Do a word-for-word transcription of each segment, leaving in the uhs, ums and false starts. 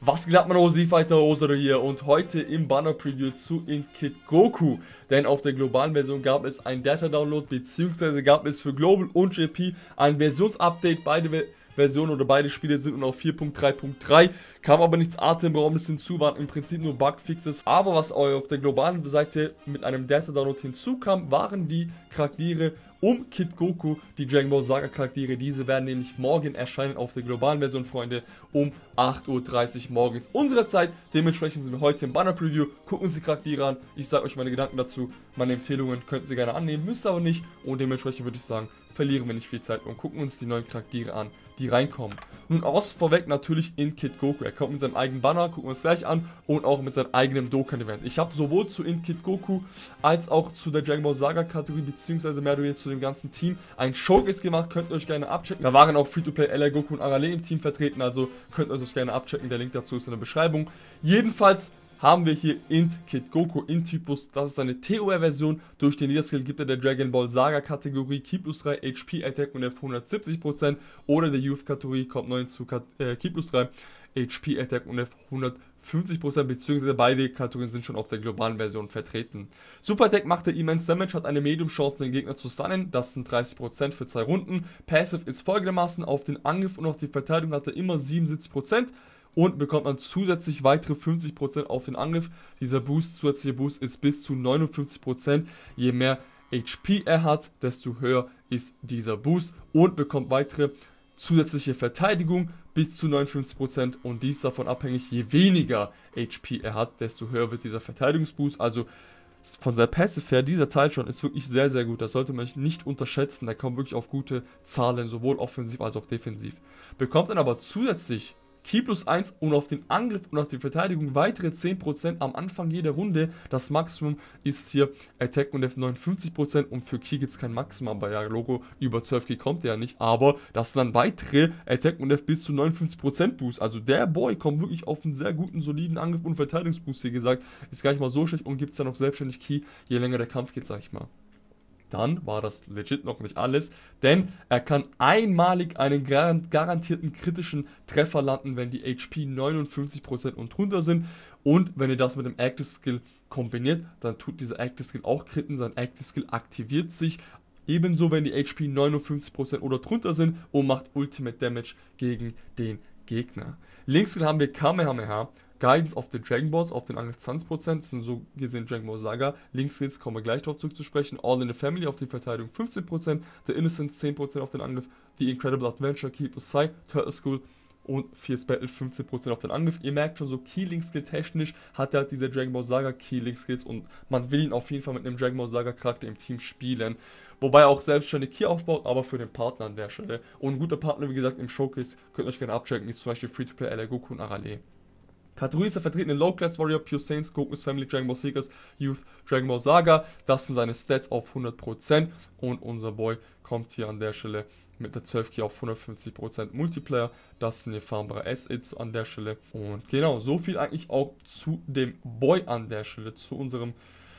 Was geht ab, meine Rosi-Fighter, Rosero hier und heute im Banner-Preview zu Inkit Goku. Denn auf der globalen Version gab es einen Data-Download, beziehungsweise gab es für Global und J P ein Versionsupdate. Beide Ver Versionen oder beide Spiele sind nun auf vier Punkt drei Punkt drei. Kam aber nichts Atemberaubendes hinzu, waren im Prinzip nur Bugfixes. Aber was auf der globalen Seite mit einem Data-Download hinzukam, waren die Charaktere um Kid Goku, die Dragon Ball Saga Charaktere. Diese werden nämlich morgen erscheinen auf der globalen Version, Freunde, um acht Uhr dreißig morgens unserer Zeit. Dementsprechend sind wir heute im Banner Preview. Gucken uns die Charaktere an. Ich sage euch meine Gedanken dazu. Meine Empfehlungen könnt ihr gerne annehmen, müsst aber nicht. Und dementsprechend würde ich sagen, verlieren wir nicht viel Zeit und gucken uns die neuen Charaktere an, die reinkommen. Nun aus vorweg natürlich Inkit Goku. Er kommt mit seinem eigenen Banner, gucken wir uns gleich an, und auch mit seinem eigenen Dokkan-Event. Ich habe sowohl zu Inkit Goku als auch zu der Dragon Ball Saga Kategorie, beziehungsweise mehr oder weniger zu dem ganzen Team, ein Showcase gemacht, könnt ihr euch gerne abchecken. Da waren auch Free-to-Play L R Goku und Arale im Team vertreten, also könnt ihr euch gerne abchecken, der Link dazu ist in der Beschreibung. Jedenfalls haben wir hier Inkit Goku in Typus. Das ist eine T O R-Version. Durch den Niederskill gibt er der Dragon Ball Saga Kategorie Ki plus drei, H P Attack und F hundertsiebzig Prozent. Oder der Youth Kategorie kommt neu hinzu, äh, Ki plus drei, H P Attack und F hundertfünfzig Prozent, beziehungsweise beide Kategorien sind schon auf der globalen Version vertreten. Super Attack macht er Immense Damage, hat eine Medium Chance, den Gegner zu stunnen. Das sind dreißig Prozent für zwei Runden. Passive ist folgendermaßen: Auf den Angriff und auf die Verteidigung hat er immer siebenundsiebzig Prozent. Und bekommt man zusätzlich weitere fünfzig Prozent auf den Angriff. Dieser Boost, zusätzliche Boost ist bis zu neunundfünfzig Prozent. Je mehr H P er hat, desto höher ist dieser Boost. Und bekommt weitere zusätzliche Verteidigung bis zu neunundfünfzig Prozent. Und dies davon abhängig, je weniger H P er hat, desto höher wird dieser Verteidigungsboost. Also von seiner Passive her, dieser Teil schon ist wirklich sehr, sehr gut. Das sollte man nicht unterschätzen. Der kommt wirklich auf gute Zahlen, sowohl offensiv als auch defensiv. Bekommt dann aber zusätzlich Ki plus eins und auf den Angriff und auf die Verteidigung weitere zehn Prozent am Anfang jeder Runde. Das Maximum ist hier Attack und F neunundfünfzig Prozent, und für Ki gibt es kein Maximum, aber ja, Logo, über zwölf Ki kommt der ja nicht, aber das sind dann weitere Attack und F bis zu neunundfünfzig Prozent Boost. Also der Boy kommt wirklich auf einen sehr guten, soliden Angriff und Verteidigungsboost, wie gesagt, ist gar nicht mal so schlecht, und gibt es dann auch selbstständig Ki, je länger der Kampf geht, sag ich mal. Dann war das legit noch nicht alles, denn er kann einmalig einen garantierten kritischen Treffer landen, wenn die H P neunundfünfzig Prozent und drunter sind. Und wenn ihr das mit dem Active Skill kombiniert, dann tut dieser Active Skill auch Kritten. Sein Active Skill aktiviert sich ebenso, wenn die H P neunundfünfzig Prozent oder drunter sind, und macht Ultimate Damage gegen den Gegner. Links haben wir Kamehameha, Guidance of the Dragon Balls auf den Angriff zwanzig Prozent, das sind so gesehen Dragon Ball Saga. Links Skills kommen wir gleich darauf zurückzusprechen. All in the Family auf die Verteidigung fünfzehn Prozent, The Innocent zehn Prozent auf den Angriff, The Incredible Adventure, Ki plus zwei, Turtle School und Fierce Battle fünfzehn Prozent auf den Angriff. Ihr merkt schon, so Key-Link-Skill technisch hat er halt diese Dragon Ball Saga Key-Link-Skills, und man will ihn auf jeden Fall mit einem Dragon Ball Saga Charakter im Team spielen. Wobei er auch selbstständig Key aufbaut, aber für den Partner an der Stelle. Und ein guter Partner, wie gesagt, im Showcase, könnt ihr euch gerne abchecken, ist zum Beispiel Free-to-Play L R Goku und Arale. Kategorie ist er vertreten in Low-Class Warrior, Pure Saints, Goku's Family, Dragon Ball Seekers, Youth, Dragon Ball Saga. Das sind seine Stats auf hundert Prozent, und unser Boy kommt hier an der Stelle mit der zwölf Ki auf hundertfünfzig Prozent Multiplayer. Das sind die farmbare Assets an der Stelle. Und genau, so viel eigentlich auch zu dem Boy an der Stelle, zu unserem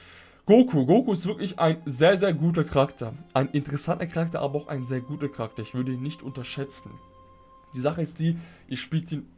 Goku. Goku ist wirklich ein sehr, sehr guter Charakter. Ein interessanter Charakter, aber auch ein sehr guter Charakter. Ich würde ihn nicht unterschätzen. Die Sache ist die, ihr spielt ihn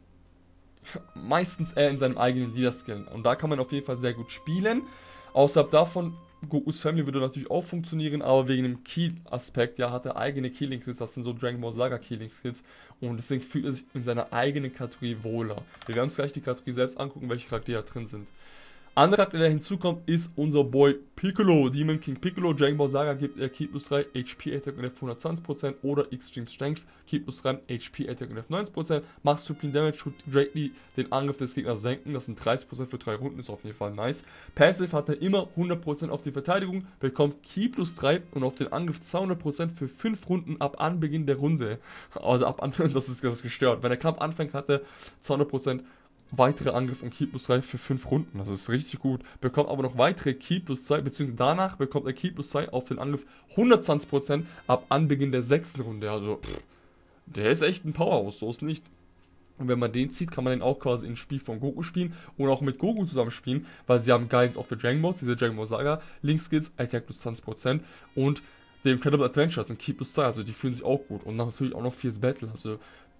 meistens eher in seinem eigenen Leader-Skill. Und da kann man auf jeden Fall sehr gut spielen. Außerhalb davon, Goku's Family würde natürlich auch funktionieren, aber wegen dem Key-Aspekt, ja, hat er eigene Key-Link-Skills, das sind so Dragon Ball Saga Key-Link-Skills, und deswegen fühlt er sich in seiner eigenen Kategorie wohler. Wir werden uns gleich die Kategorie selbst angucken, welche Charaktere da drin sind. Anderer Charakter, der hinzukommt, ist unser Boy Piccolo, Demon King Piccolo. Dragon Ball Saga gibt er Ki plus drei, H P Attack und F hundertzwanzig Prozent oder Extreme Strength, Ki plus drei, H P Attack und F neunzig Prozent. Macht Supreme Damage, tut greatly den Angriff des Gegners senken, das sind dreißig Prozent für drei Runden, ist auf jeden Fall nice. Passive hat er immer hundert Prozent auf die Verteidigung, bekommt Ki plus drei und auf den Angriff zweihundert Prozent für fünf Runden ab Anbeginn der Runde. Also ab Anbeginn, das ist, das ist gestört. Wenn der Kampf anfängt, hat er zweihundert Prozent weitere Angriff und Ki plus drei für fünf Runden. Das ist richtig gut. Bekommt aber noch weitere Ki plus zwei, beziehungsweise danach bekommt er Ki plus zwei auf den Angriff hundertzwanzig Prozent ab Anbeginn der sechsten Runde. Also, pff, der ist echt ein Powerhouse, so ist nicht. Und wenn man den zieht, kann man den auch quasi ins Spiel von Goku spielen und auch mit Goku zusammen spielen, weil sie haben Guidance of the Dragon Balls, diese Dragon Ball Saga, Link Skills, Attack plus zwanzig Prozent und The Incredible Adventure sind Ki plus zwei, also die fühlen sich auch gut. Und natürlich auch noch Fierce Battle, also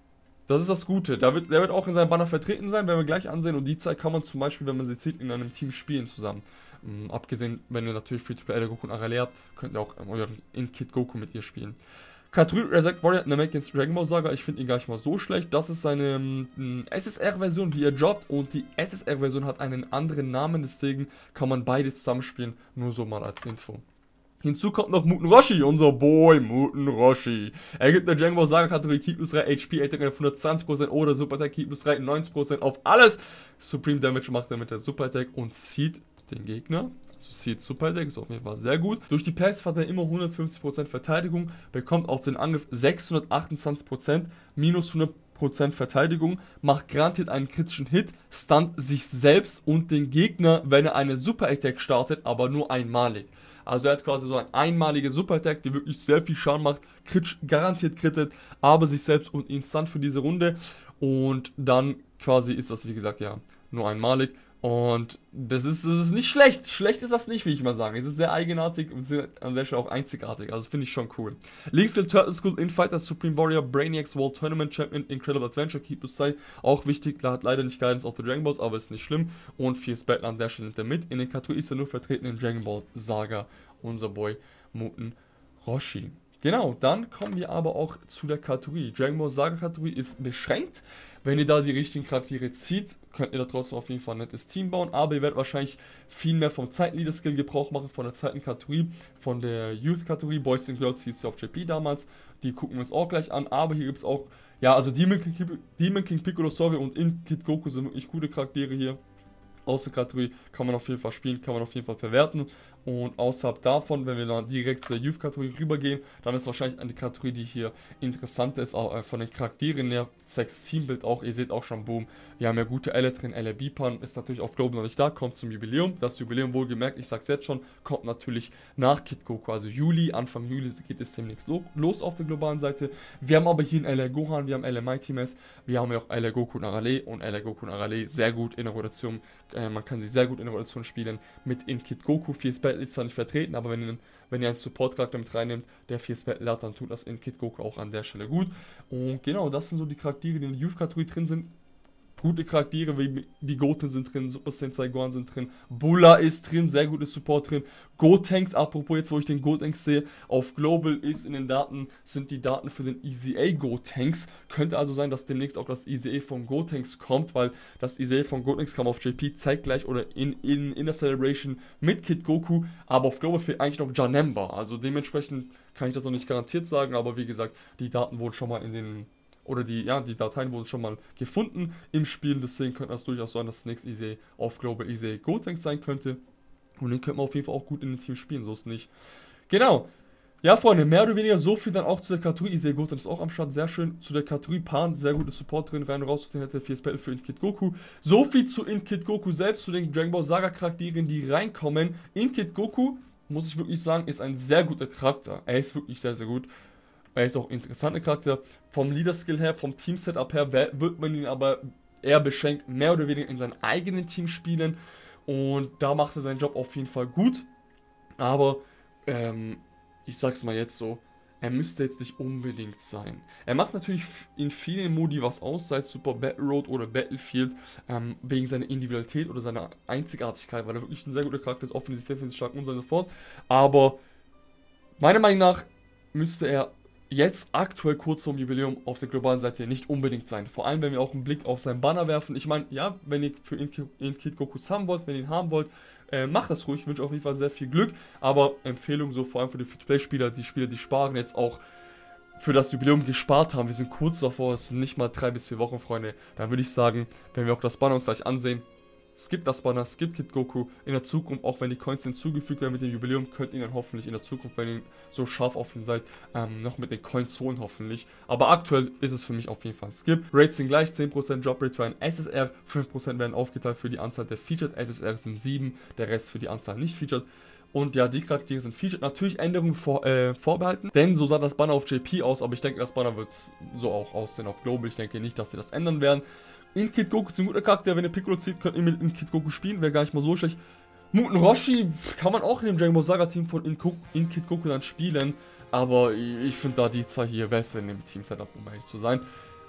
Das ist das Gute. Da wird, der wird auch in seinem Banner vertreten sein, werden wir gleich ansehen. Und die Zeit kann man zum Beispiel, wenn man sie zieht, in einem Team spielen zusammen. Ähm, abgesehen, wenn ihr natürlich Free-to-Play L Goku und Arale habt, könnt ihr auch ähm, euren In-Kit Goku mit ihr spielen. Katori Resurrect Warrior Namekians Dragon Ball Saga, ich finde ihn gar nicht mal so schlecht. Das ist seine ähm, S S R-Version, wie er droppt. Und die S S R-Version hat einen anderen Namen, deswegen kann man beide zusammenspielen. Nur so mal als Info. Hinzu kommt noch Muten Roshi, unser Boy Muten Roshi. Er gibt der Dragon Ball Saga Kategorie Ki plus drei H P, Attack auf hundertzwanzig Prozent oder Super Attack Ki plus drei neunzig Prozent auf alles. Supreme Damage macht er mit der Super Attack und zieht den Gegner. Also zieht Super Attack, ist auf jeden Fall sehr gut. Durch die Passive hat er immer hundertfünfzig Prozent Verteidigung, bekommt auf den Angriff sechshundertachtundzwanzig Prozent, minus hundert Prozent Verteidigung, macht garantiert einen kritischen Hit, stunt sich selbst und den Gegner, wenn er eine Super Attack startet, aber nur einmalig. Also er hat quasi so eine einmalige Super Attack, die wirklich sehr viel Schaden macht, crit, garantiert crittet, aber sich selbst und instant für diese Runde. Und dann quasi ist das, wie gesagt, ja, nur einmalig. Und das ist, das ist nicht schlecht. Schlecht ist das nicht, will ich mal sagen. Es ist sehr eigenartig und an der Stelle auch einzigartig. Also finde ich schon cool. Linksteel Turtle School Infighter Supreme Warrior Brainiacs World Tournament Champion Incredible Adventure Ki plus zwei. Auch wichtig, da hat leider nicht Guidance auf the Dragon Balls, aber ist nicht schlimm. Und Fierce Battle an der Stelle nimmt er mit. In den Kategorie ist er nur vertreten in Dragon Ball Saga. Unser Boy Muten Roshi. Genau, dann kommen wir aber auch zu der Kategorie. Dragon Ball Saga Kategorie ist beschränkt. Wenn ihr da die richtigen Charaktere zieht, könnt ihr da trotzdem auf jeden Fall ein nettes Team bauen. Aber ihr werdet wahrscheinlich viel mehr vom Zeitleader-Skill Gebrauch machen, von der zweiten Kategorie, von der Youth-Kategorie. Boys and Girls hieß sie auf J P damals. Die gucken wir uns auch gleich an. Aber hier gibt es auch, ja, also Demon King, Demon King Piccolo Sorry und In-Kit Goku sind wirklich gute Charaktere hier. Aus der Kategorie kann man auf jeden Fall spielen, kann man auf jeden Fall verwerten. Und außerhalb davon, wenn wir dann direkt zu der Youth-Kategorie rübergehen, dann ist wahrscheinlich eine Kategorie, die hier interessant ist, auch äh, von den Charakteren her, sechs Teambild auch, ihr seht auch schon, boom, wir haben ja gute Elle drin, Elle Bipan ist natürlich auf Global noch nicht da, kommt zum Jubiläum, das Jubiläum wohlgemerkt, ich sag's jetzt schon, kommt natürlich nach Kid Goku, also Juli, Anfang Juli geht es demnächst lo los auf der globalen Seite. Wir haben aber hier einen Elle Gohan, wir haben Elle Mighty Mess, wir haben ja auch Elle Goku und Arale und Elle Goku und Arale sehr gut in der Rotation, äh, man kann sie sehr gut in der Rotation spielen, mit in Kid Goku, Fierce Battle ist zwar nicht vertreten, aber wenn ihr, wenn ihr einen Support-Charakter mit reinnehmt, der Fierce Battle hat, dann tut das in Kid Goku auch an der Stelle gut. Und genau, das sind so die Charaktere, die in der Youth-Kategorie drin sind. Gute Charaktere wie die Goten sind drin, Super Saiyan Gohan sind drin, Bulla ist drin, sehr gutes Support drin. Gotenks, apropos jetzt, wo ich den Gotenks sehe, auf Global ist in den Daten, sind die Daten für den E Z A Gotenks. Könnte also sein, dass demnächst auch das E Z A von Gotenks kommt, weil das E Z A von Gotenks kam auf J P zeitgleich oder in, in, in der Celebration mit Kid Goku, aber auf Global fehlt eigentlich noch Janemba. Also dementsprechend kann ich das noch nicht garantiert sagen, aber wie gesagt, die Daten wurden schon mal in den Oder die, ja, die Dateien wurden schon mal gefunden im Spiel, deswegen könnte das durchaus sein, dass das nächste E Z A auf Global E Z A Gotenks sein könnte. Und den könnte man auf jeden Fall auch gut in dem Team spielen, so ist es nicht. Genau. Ja, Freunde, mehr oder weniger so viel dann auch zu der Kategorie. E Z A Gotenks ist auch am Start, sehr schön. Zu der Kategorie Pan, sehr gutes Support drin, rein und raus, den hätte Fierce Battle für In-Kit Goku. So viel zu In-Kit Goku selbst, zu den Dragon Ball Saga Charakteren, die reinkommen. In-Kit Goku, muss ich wirklich sagen, ist ein sehr guter Charakter. Er ist wirklich sehr, sehr gut. Er ist auch ein interessanter Charakter. Vom Leader-Skill her, vom Team-Setup her, wird man ihn aber eher beschränkt, mehr oder weniger in seinem eigenen Team spielen. Und da macht er seinen Job auf jeden Fall gut. Aber, ähm, ich sag's mal jetzt so, er müsste jetzt nicht unbedingt sein. Er macht natürlich in vielen Modi was aus, sei es Super Battle Road oder Battlefield, ähm, wegen seiner Individualität oder seiner Einzigartigkeit, weil er wirklich ein sehr guter Charakter ist, offensiv, defensiv stark und so und so fort. Aber, meiner Meinung nach, müsste er jetzt aktuell kurz vorm Jubiläum auf der globalen Seite nicht unbedingt sein. Vor allem, wenn wir auch einen Blick auf seinen Banner werfen. Ich meine, ja, wenn ihr für In-Kit Goku haben wollt, wenn ihr ihn haben wollt, äh, macht das ruhig. Ich wünsche auf jeden Fall sehr viel Glück. Aber Empfehlung so vor allem für die Free-to-Play-Spieler, die Spieler, die sparen, jetzt auch für das Jubiläum gespart haben. Wir sind kurz davor, es sind nicht mal drei bis vier Wochen, Freunde. Dann würde ich sagen, wenn wir auch das Banner uns gleich ansehen, skippt das Banner, skippt Kid Goku. In der Zukunft, auch wenn die Coins hinzugefügt werden mit dem Jubiläum, könnt ihr dann hoffentlich in der Zukunft, wenn ihr so scharf auf ihn seid, ähm, noch mit den Coins holen, hoffentlich. Aber aktuell ist es für mich auf jeden Fall ein Skip. Rates sind gleich, zehn Prozent Drop Rate für ein S S R, fünf Prozent werden aufgeteilt für die Anzahl der Featured S S R sind sieben, der Rest für die Anzahl nicht Featured. Und ja, die Charaktere sind featured. Natürlich Änderungen vor, äh, vorbehalten, denn so sah das Banner auf J P aus, aber ich denke, das Banner wird so auch aussehen auf Global. Ich denke nicht, dass sie das ändern werden. In-Kit Goku ist ein guter Charakter, wenn ihr Piccolo zieht, könnt ihr mit In-Kit Goku spielen, wäre gar nicht mal so schlecht. Muten Roshi kann man auch in dem Dragon Ball Saga Team von In-Kit Goku dann spielen, aber ich finde da die zwei hier besser in dem Team-Setup, um ehrlich zu sein.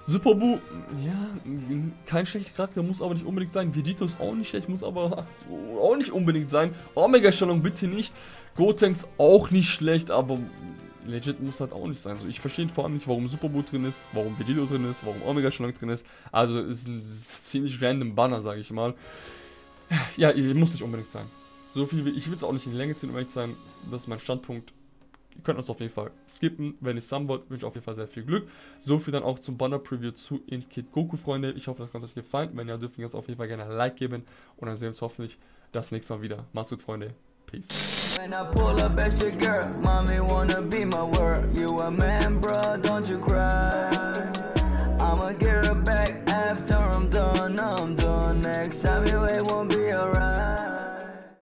Super Buu, ja, kein schlechter Charakter, muss aber nicht unbedingt sein. Vegito ist auch nicht schlecht, muss aber auch nicht unbedingt sein. Omega-Stellung bitte nicht. Gotenks auch nicht schlecht, aber legit muss halt auch nicht sein. Also ich verstehe vor allem nicht, warum Super Buu drin ist, warum Vegito drin ist, warum Omega-Stellung drin ist. Also ist ein ziemlich random Banner, sage ich mal. Ja, muss nicht unbedingt sein. So viel wie, ich will es auch nicht in die Länge ziehen, um ehrlich zu sein. Das ist mein Standpunkt. Ihr könnt das auf jeden Fall skippen. Wenn ihr es haben wollt, wünsche ich auf jeden Fall sehr viel Glück. So viel dann auch zum Banner-Preview zu In Kid Goku, Freunde. Ich hoffe, das hat euch gefallen. Wenn ja, dürft ihr uns auf jeden Fall gerne ein Like geben. Und dann sehen wir uns hoffentlich das nächste Mal wieder. Macht's gut, Freunde. Peace. When I pull up at your girl, mommy wanna be my word. You a man, bro, don't you cry. I'ma get her back after I'm done, I'm done. Next time you it won't be alright.